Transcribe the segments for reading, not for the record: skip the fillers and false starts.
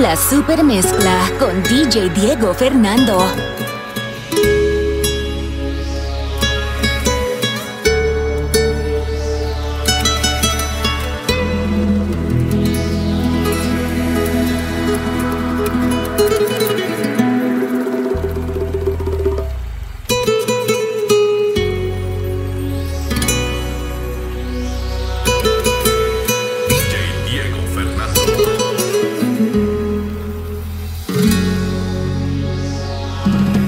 La super mezcla con DJ Diego Fernando. DJ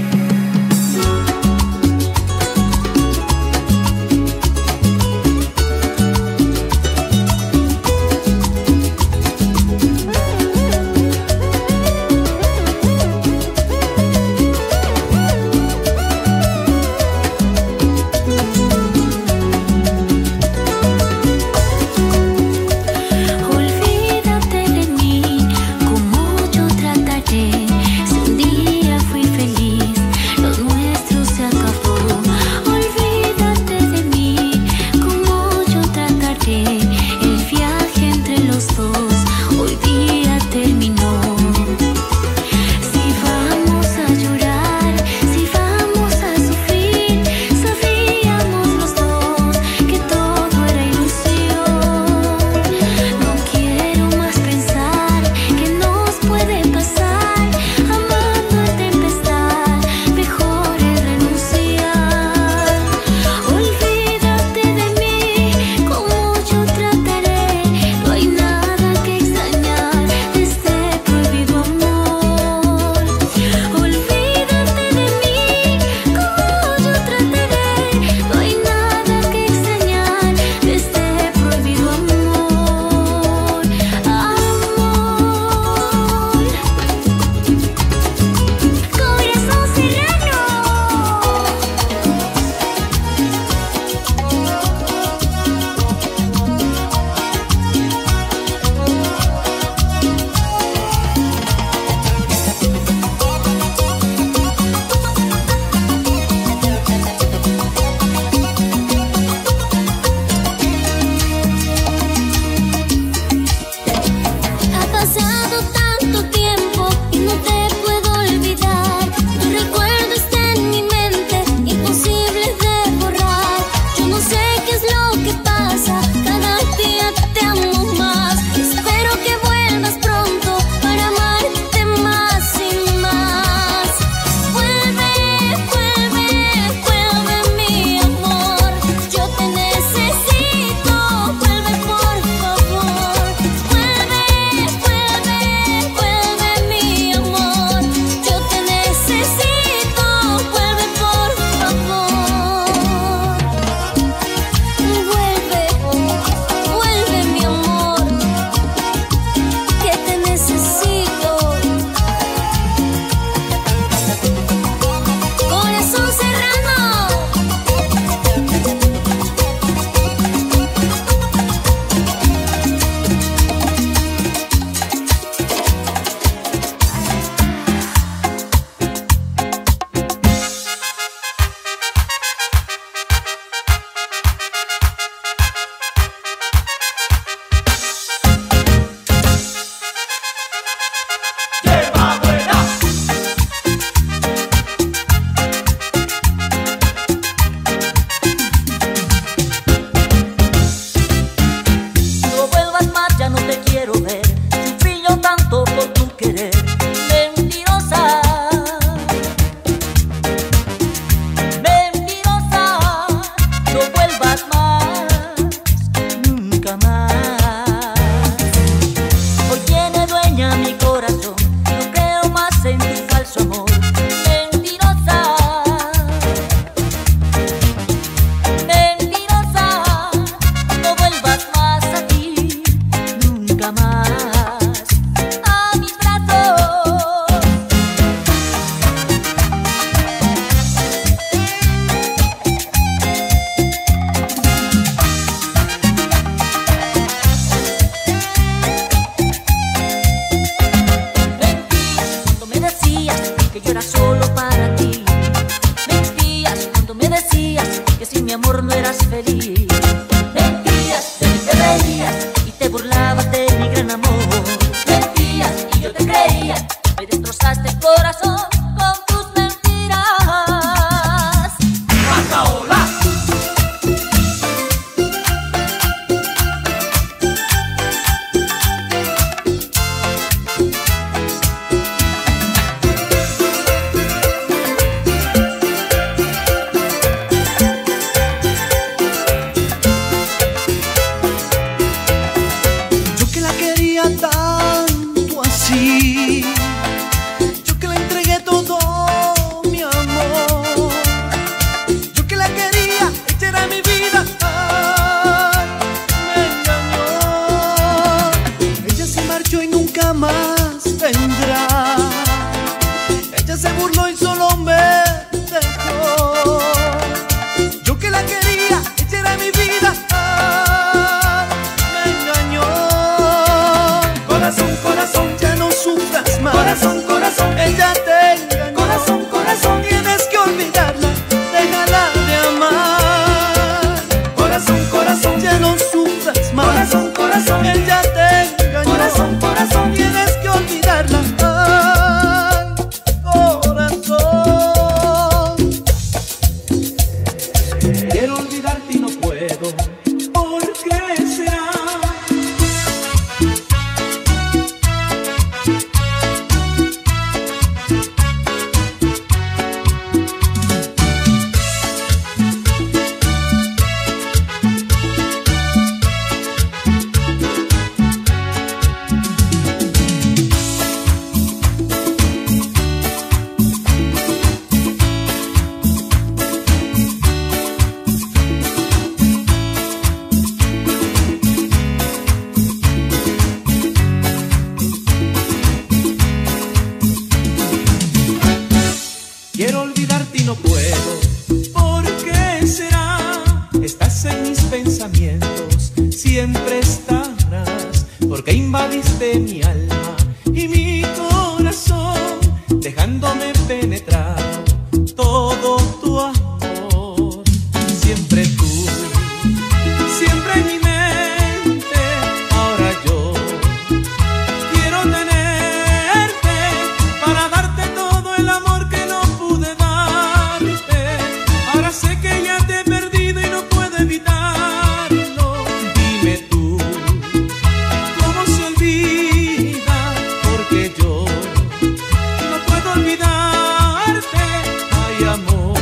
pensamientos siempre estarás, porque invadiste mi alma y mi corazón, dejándome penetrar todo tu amor. Siempre tú, siempre en mi mente. Ahora yo quiero tenerte para darte todo el amor que no pude darte. Ahora sé que ya te he perdido y no puedo evitarlo. Dime tú, ¿cómo se olvida? Porque yo no puedo olvidarte. Ay, amor,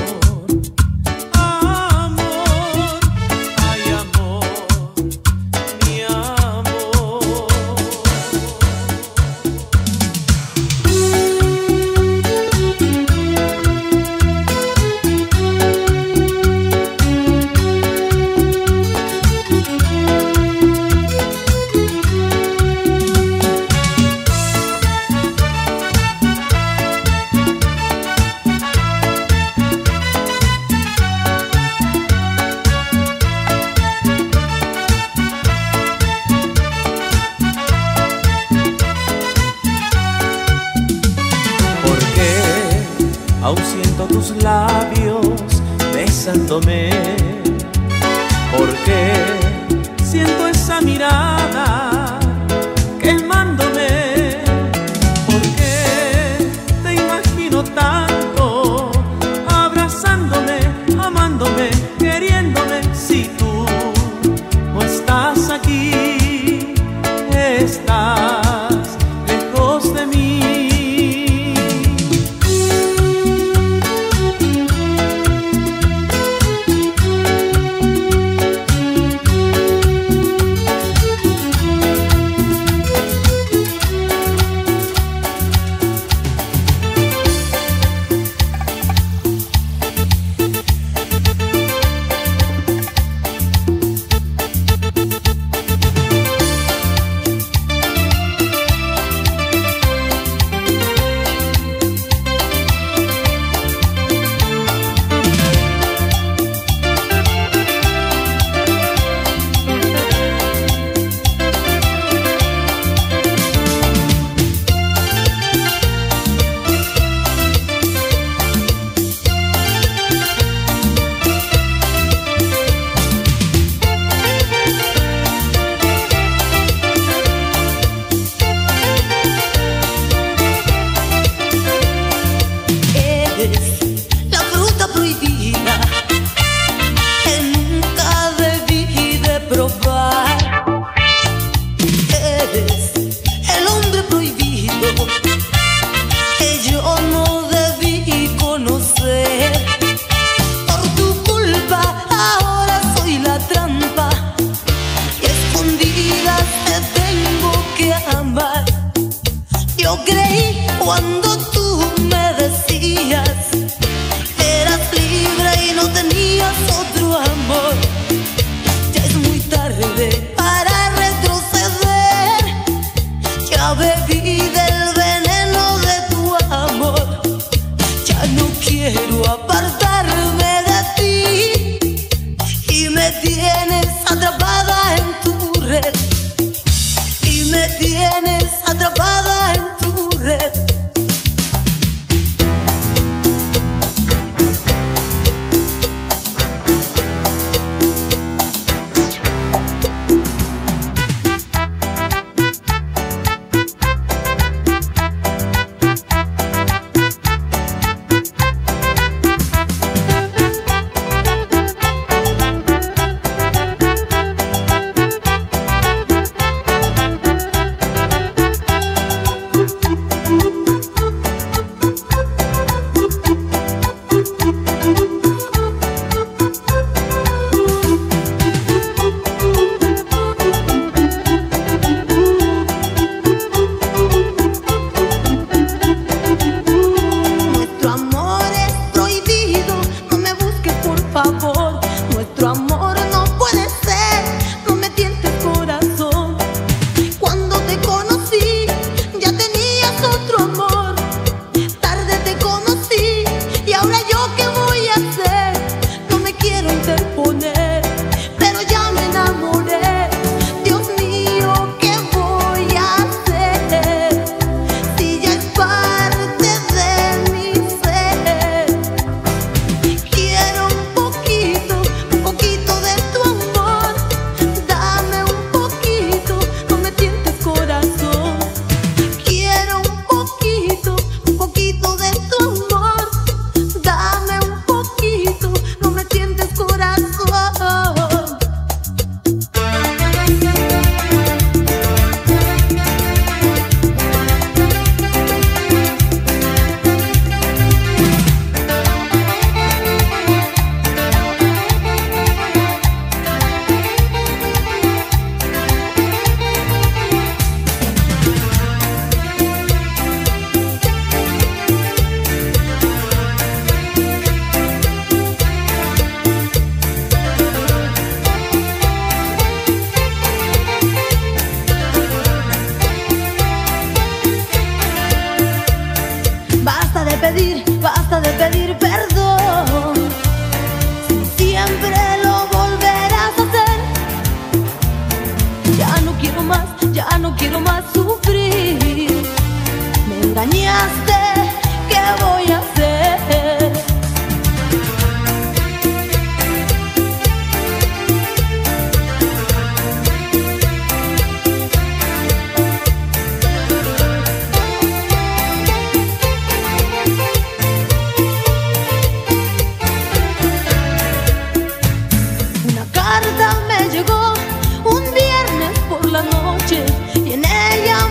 amor, ay, amor, mi amor. Porque aún siento tus labios besándome, porque siento esa mirada quemándome, porque te imagino tanto abrazándome, amándome, queriéndome. Si tú no estás aquí, estás lejos de mí. La fruta prohibida que nunca debí de probar. Eres el hombre prohibido que yo no debí conocer. Por tu culpa ahora soy la trampa y escondidas te tengo que amar. Yo creí cuando tú me decías eras libre y no tenías otro amor. Ya es muy tarde para retroceder. Ya bebí del veneno de tu amor. Ya no quiero apartarme de ti y me tienes atrapada en tu red. Y me tienes atrapada en tu red. no quiero más sufrir. Me engañaste, ¿qué voy a hacer? Una carta me llegó un viernes por la noche y en ella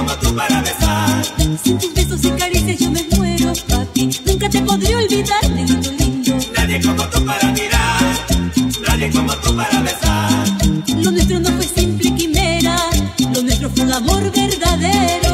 como tú para besar. Sin tus besos y caricias yo me muero, papi. Nunca te podré olvidar, negrito lindo. Nadie como tú para mirar, nadie como tú para besar. Lo nuestro no fue simple quimera, lo nuestro fue un amor verdadero.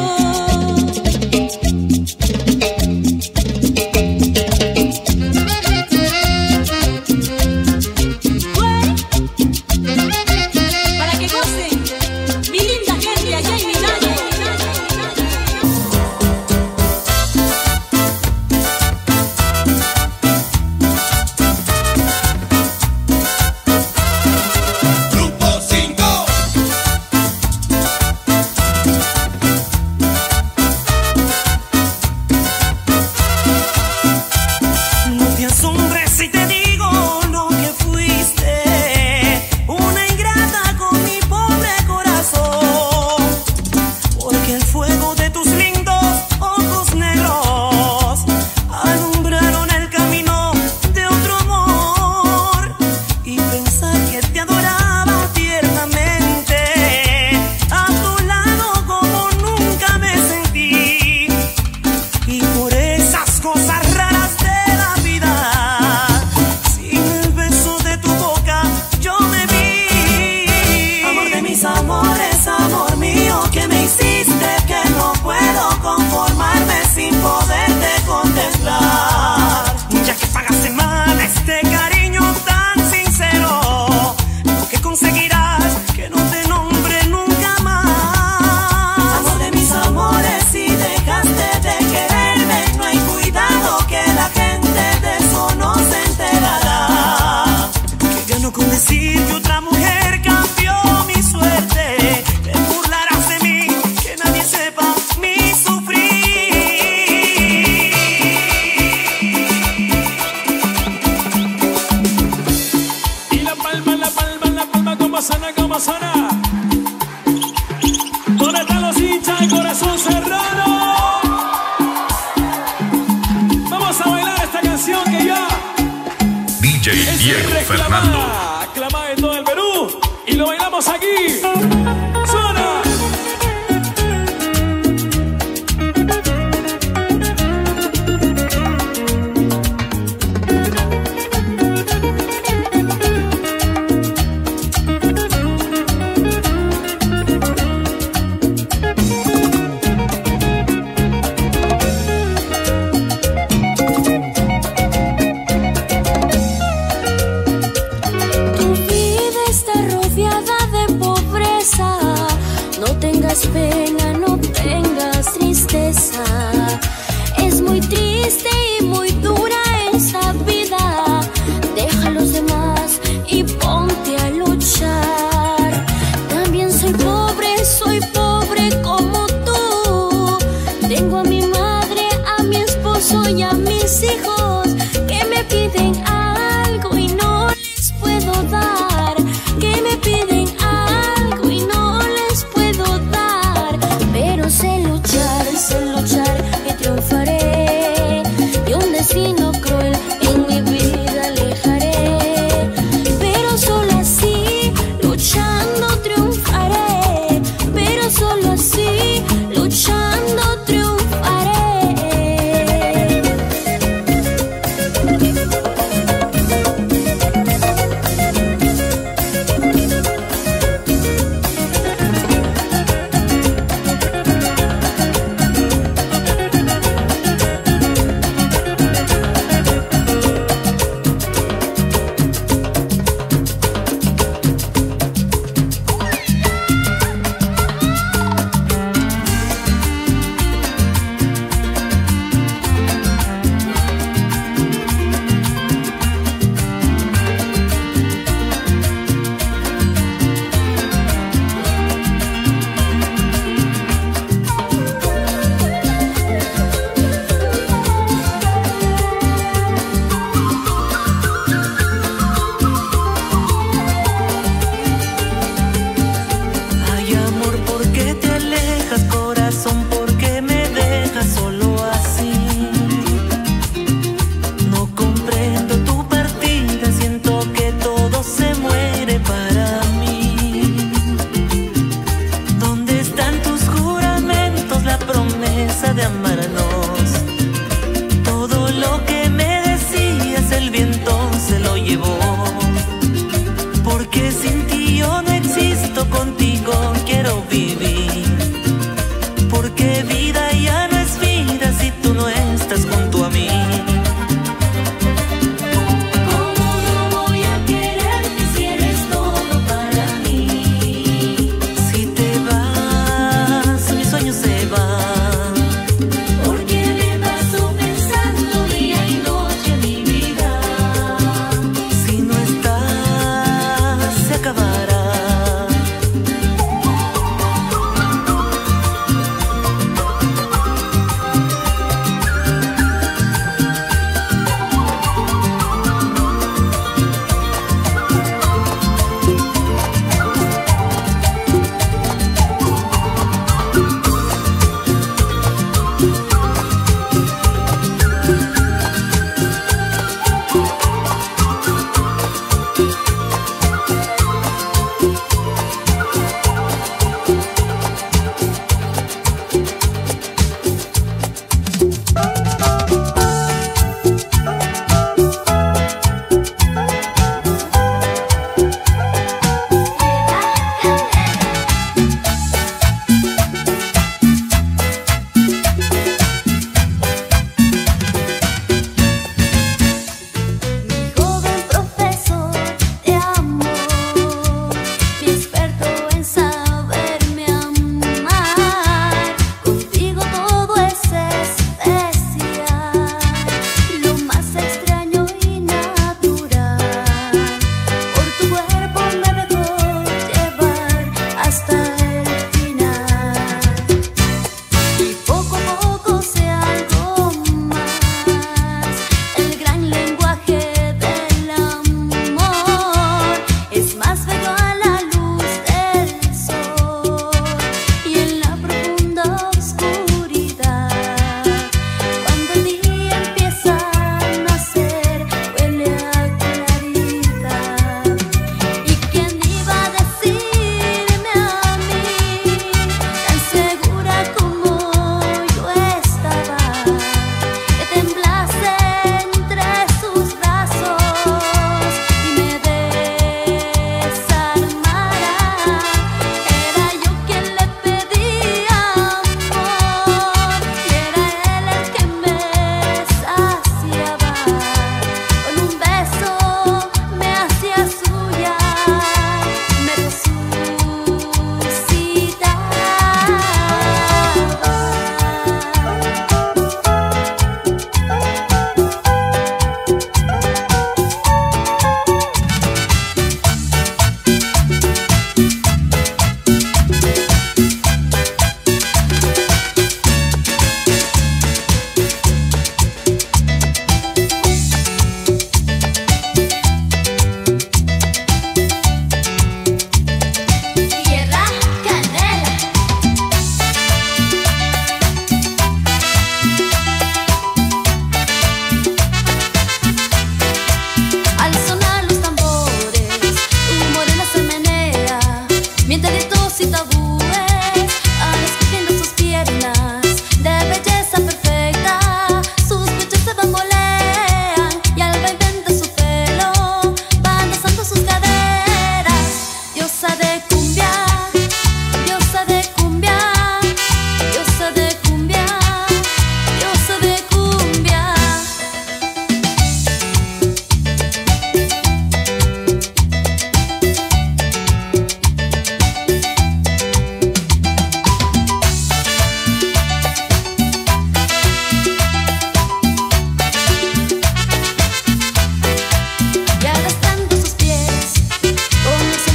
¿Dónde están los hinchas de Corazón Serrano? Vamos a bailar esta canción que ya DJ Diego Fernando. Aclamada en todo el Perú. Y lo bailamos aquí. ¡Suena! Pena, no tengas tristeza. Es muy triste y muy dura esta vida. Deja a los demás y ponte a luchar. También soy pobre como tú. Tengo a mi madre, a mi esposo y a mis hijos que me piden algo y no les puedo dar. Que me piden algo y no les puedo dar. Pero sé luchar, que triunfaré. Y un destino cruel en mi vida alejaré. Pero solo así, luchando triunfaré. Pero solo así, luchando triunfaré. promesa de amarnos. Todo lo que me decías el viento se lo llevó. Porque sin ti yo no existo, contigo quiero vivir. Porque vida ya no es vida si tú no estás junto a mí.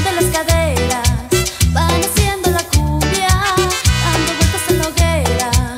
Van haciendo la cumbia, dando vueltas en la hoguera.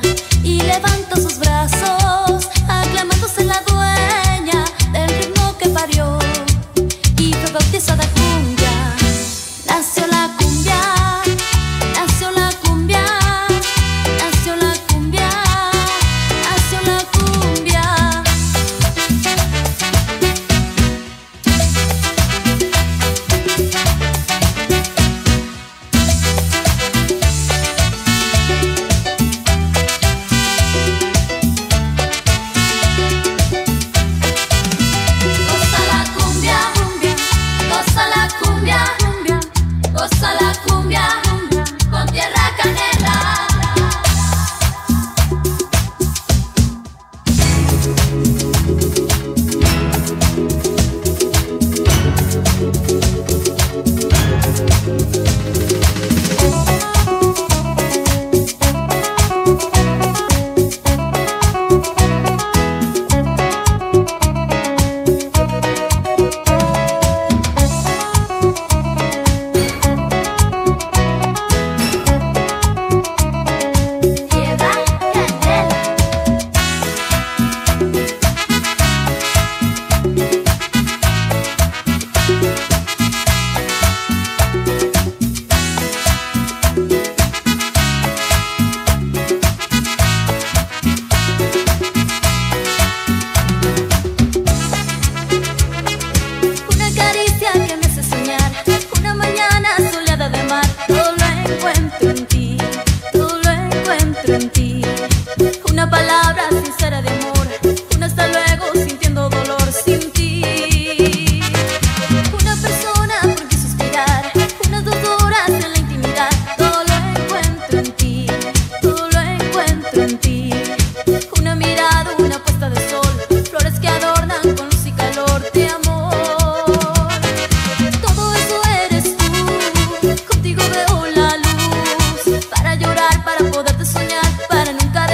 encuentro en ti. Una palabra sincera de amor, un hasta luego sintiendo dolor sin ti. Una persona por quien suspirar, unas 2 horas en la intimidad. Todo lo encuentro en ti, todo lo encuentro en ti. Una mirada, una puesta de sol, flores que adornan con luz y calor de amor. Todo eso eres tú, contigo veo la luz. Para llorar, para poderte soñar, para nunca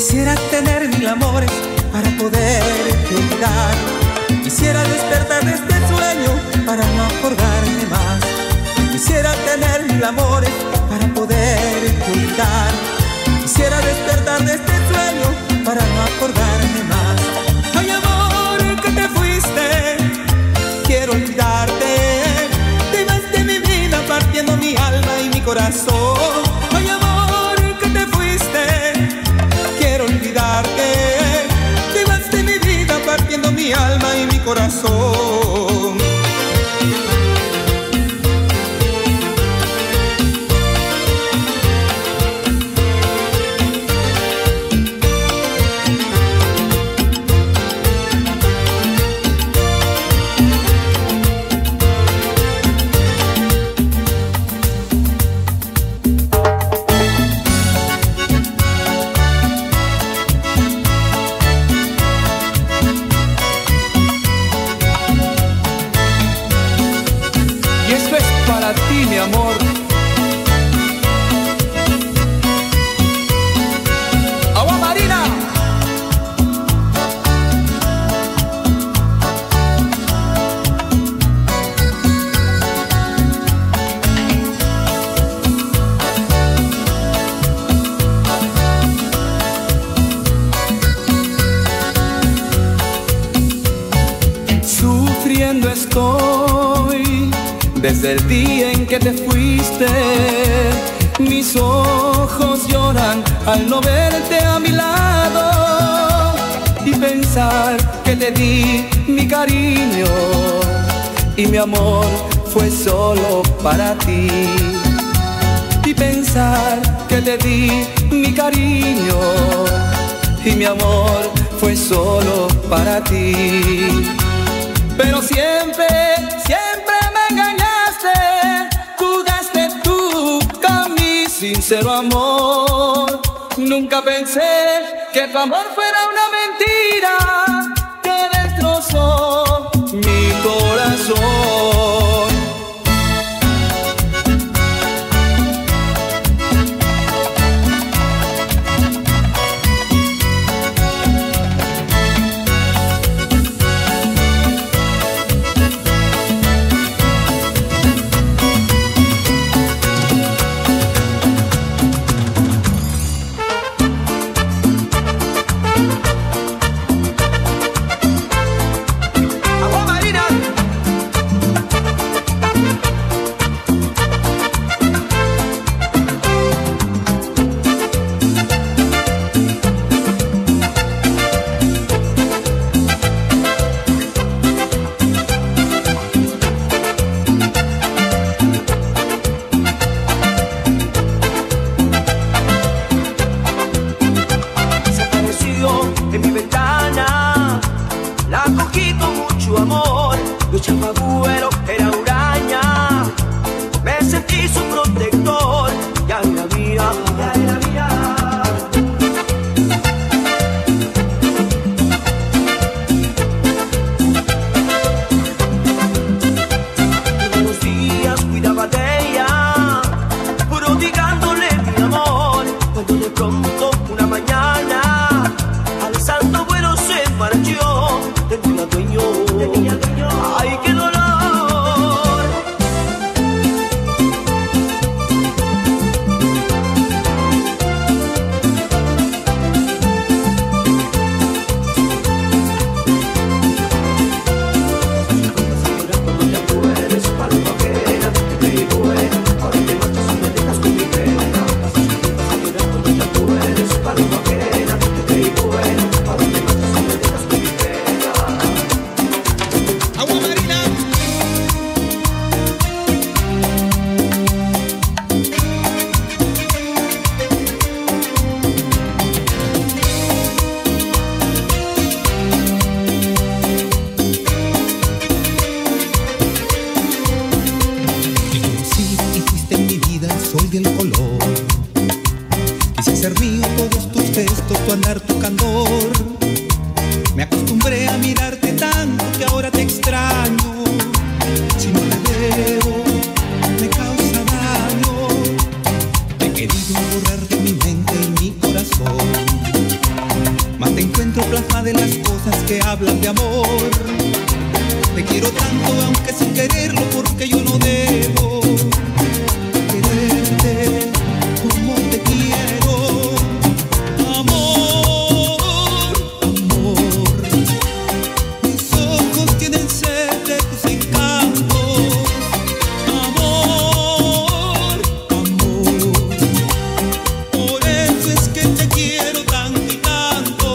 Quisiera tener 1000 amores para poderte olvidar. Quisiera despertar de este sueño para no acordarme más. Quisiera tener 1000 amores para poderte olvidar. Quisiera despertar de este sueño para no acordarme más. Ay, amor, que te fuiste, quiero olvidarte. Te vas de mi vida partiendo mi alma y mi corazón. Ay, amor, que te fuiste, quiero olvidarte. Te vas de mi vida partiendo mi alma y mi corazón. Mi amor, agua marina. Sufriendo estoy desde el día en que te fuiste. Mis ojos lloran al no verte a mi lado y pensar que te di mi cariño y mi amor fue solo para ti. Y pensar que te di mi cariño y mi amor fue solo para ti. Pero siempre, siempre me engañaste, jugaste tú con mi sincero amor. Nunca pensé que tu amor fuera una mentira que destrozó mi corazón. más te encuentro plasmada en las cosas que hablan de amor. Te quiero tanto aunque sin quererlo, porque yo no debo quererte como te quiero. Amor, amor, mis ojos tienen sed de tus encantos. Amor, amor, por eso es que te quiero tanto y tanto.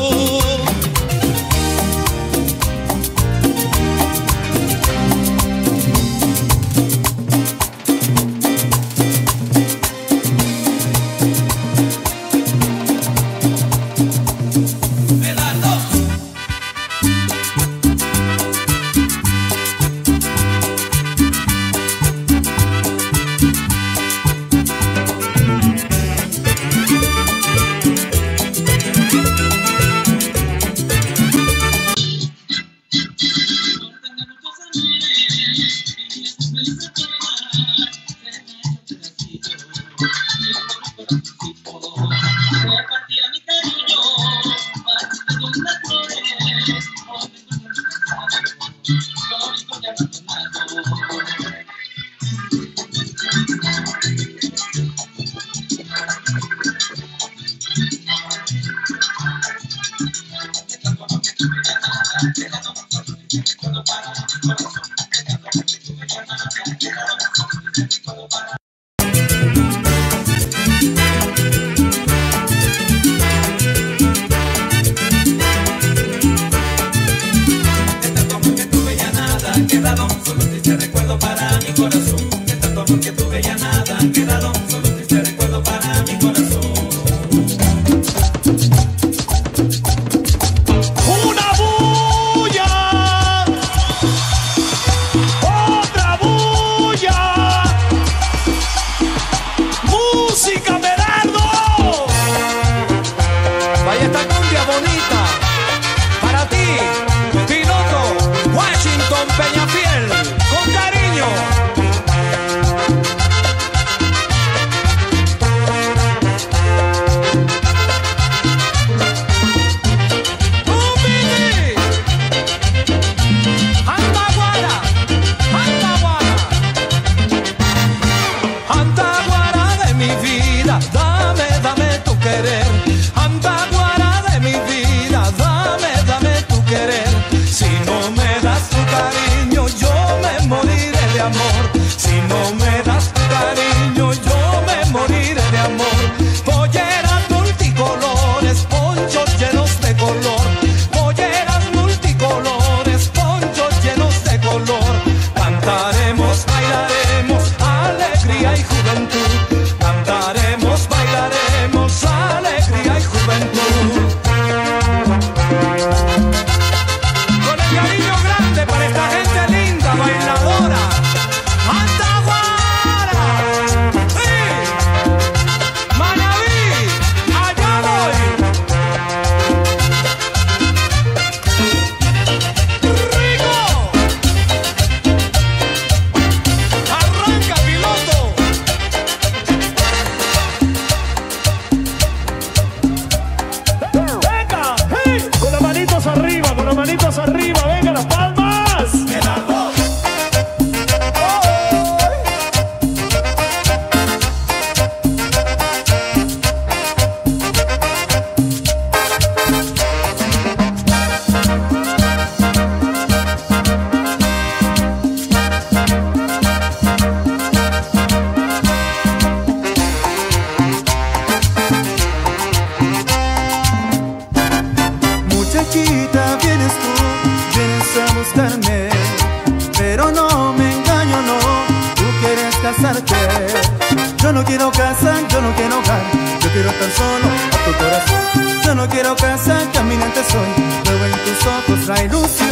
Yo no quiero casa, yo no quiero hogar, yo quiero estar solo a tu corazón. Yo no quiero casa, caminante soy, veo en tus ojos la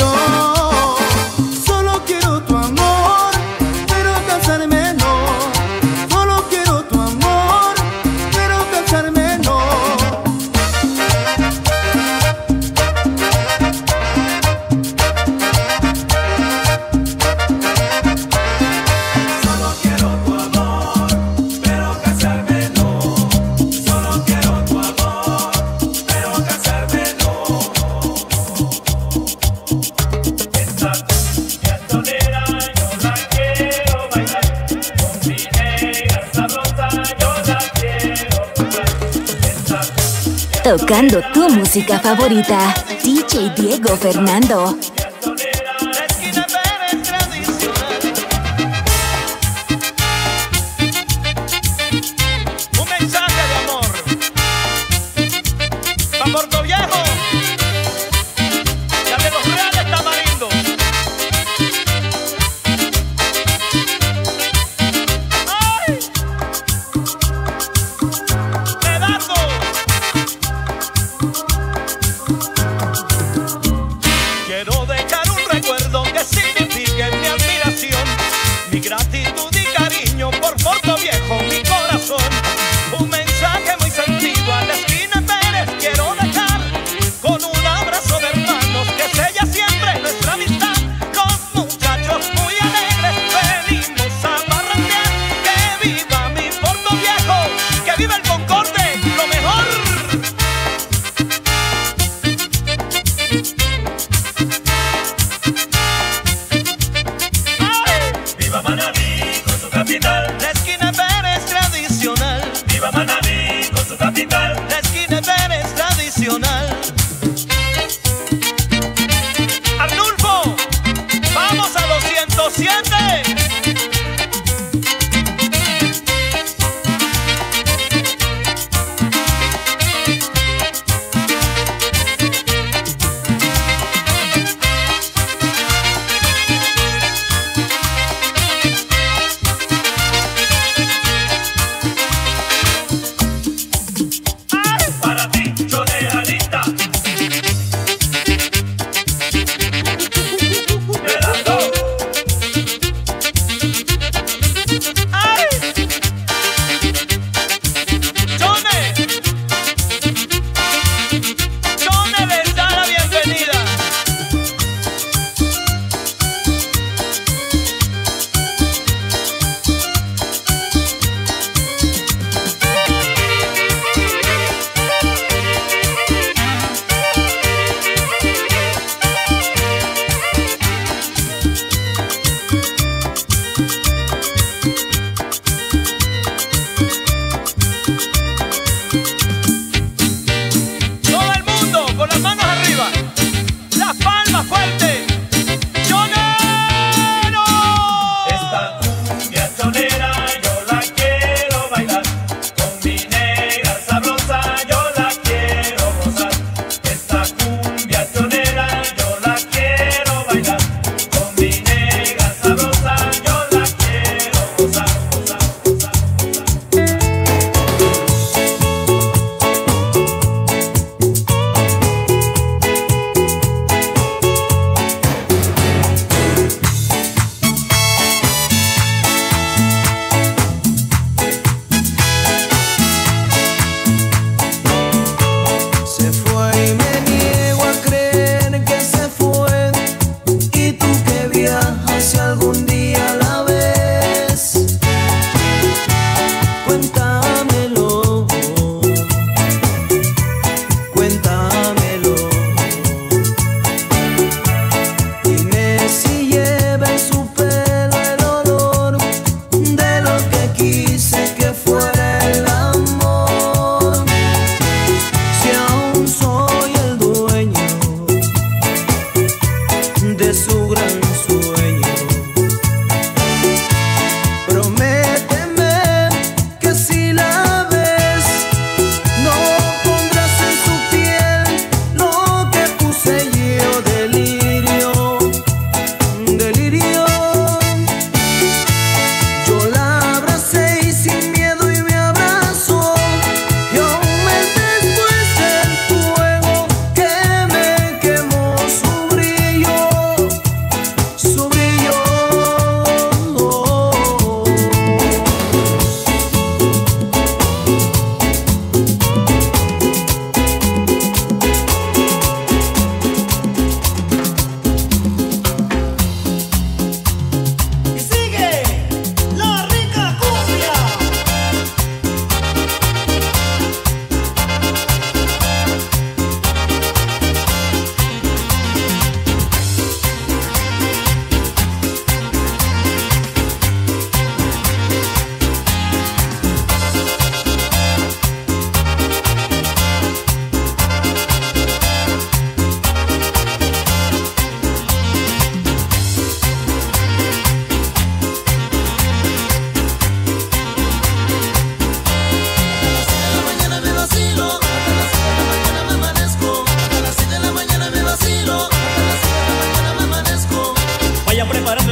ilusión. Solo quiero tu amor, pero casarme no. Solo quiero tu amor, pero casarme no. Solo quiero tu amor, pero casarme no. Solo quiero tu amor, pero casarme no. Tocando tu música favorita, DJ Diego Fernando. Un mensaje de amor pa' Puerto Viejo y a de los Reales Tamarindos. ¡Ay! ¡Pedazo! Quiero de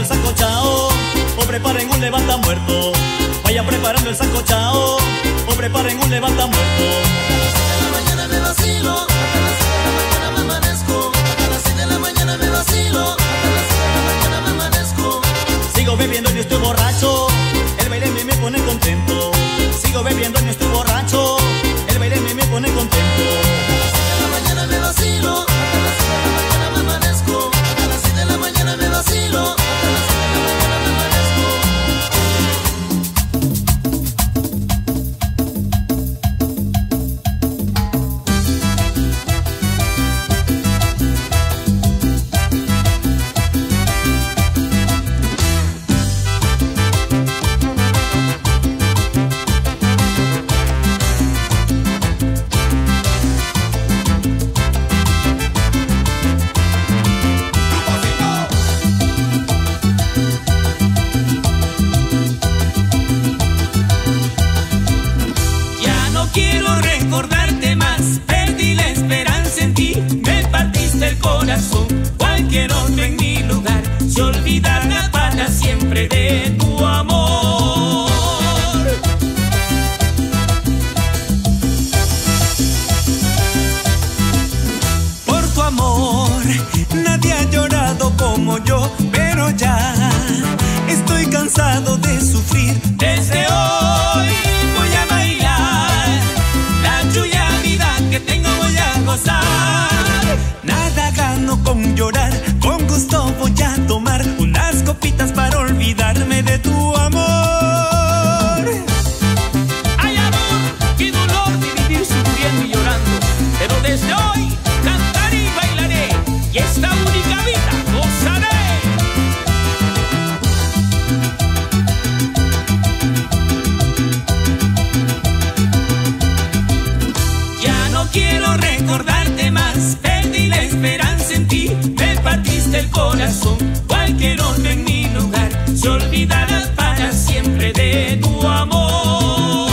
el sancochao o preparen un levanta muerto. Vayan preparando el sancochao o preparen un levanta muerto. Hasta las 6 de la mañana me vacilo, hasta las 6 de la mañana me amanezco, hasta las 6 de la mañana me vacilo, hasta las 6 de la mañana me amanezco. Sigo bebiendo y no estoy borracho, el baile me pone contento. Sigo bebiendo y no estoy borracho, el baile me pone contento. Hasta las 6 de la mañana me vacilo, hasta las 6 de la mañana me amanezco, hasta las 6 de la mañana me vacilo, hasta las 6 de la mañana me amanezco. Cualquier otro en mi lugar se olvidará para siempre de tu amor. Por tu amor nadie ha llorado como yo, pero ya estoy cansado de sufrir. Desde hoy voy a bailar, la chulla vida que tengo voy a gozar. Nada gano con llorar, con gusto voy a tomar unas copitas para olvidarme de tu amor. Hay amor y dolor de vivir sufriendo y llorando, pero desde hoy cantaré y bailaré, y esta única vida gozaré. Ya no quiero recordarte más, perdí la esperanza en ti, me partiste el corazón. Cualquier otro en mi lugar se olvidará para siempre de tu amor.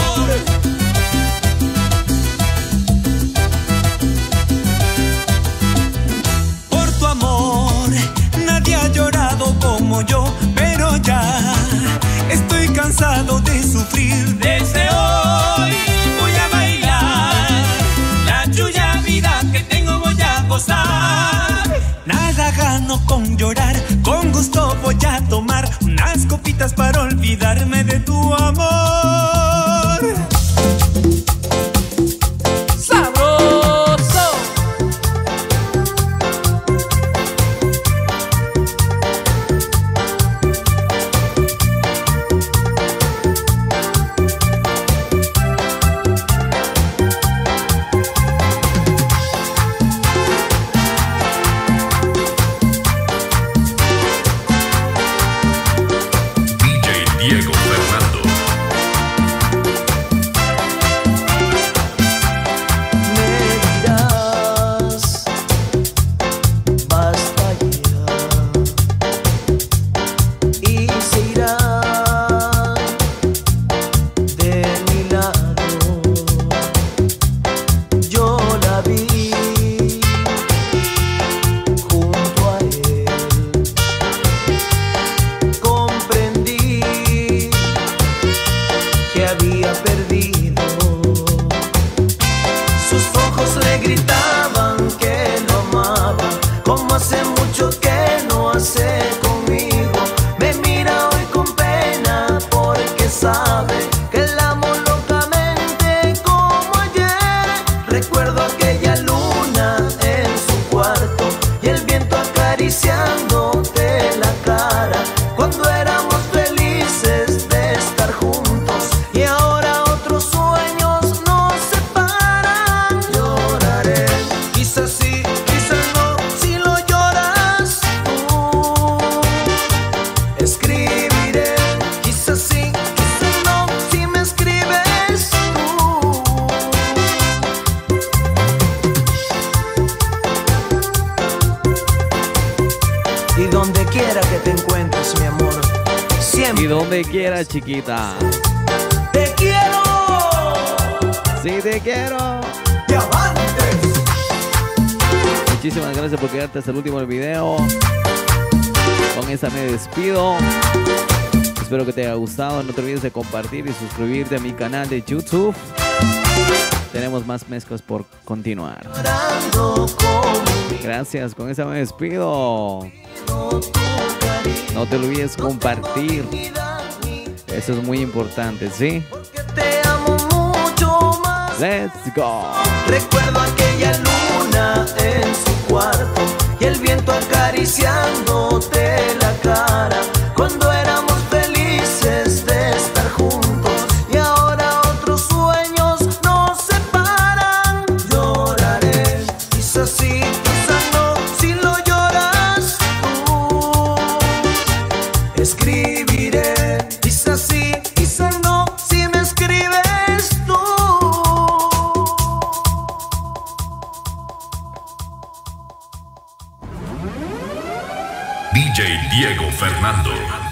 Por tu amor nadie ha llorado como yo, pero ya estoy cansado de sufrir. Desde hoy voy a bailar, la chulla vida que tengo voy a gozar. Nada gano con llorar, con gusto voy a tomar unas copitas para olvidarme de tu amor. ¡Sabroso! Diego Fernando. Me dirás, basta ya, y se irá de mi lado. Yo la vi junto a él, comprendí que había perdido. Sus ojos le gritaban que lo amaba, como hace mucho que no hace conmigo. Me mira hoy con pena porque sabe que la amo locamente como ayer. Recuerdo aquella luna en su cuarto y el viento acariciándote la cara cuando éramos felices de estar juntos, y ahora otros sueños nos separan. Lloraré, quizás sí, quizás no, si lo lloras tú. Escribiré, quizás sí, quizás no, si me escribes tú. Y donde quiera que te encuentres, mi amor, siempre Y donde quiera, chiquita. te quiero. Sí, te quiero. Diamantes. Muchísimas gracias por quedarte hasta el último del video. Con esta me despido. Espero que te haya gustado. No te olvides de compartir y suscribirte a mi canal de YouTube. Tenemos más mezclas por continuar. Gracias, con esta me despido. No te olvides compartir. Eso es muy importante, ¿sí? Let's go. Recuerdo aquella luna en su cuarto y el viento acariciándote la cara cuando éramos felices de estar juntos, y ahora otros sueños nos separan. Lloraré, quizás sí, quizás no, si lo lloras tú. Escribiré, quizás sí, quizás no, si me escribes tú. DJ Diego Fernando.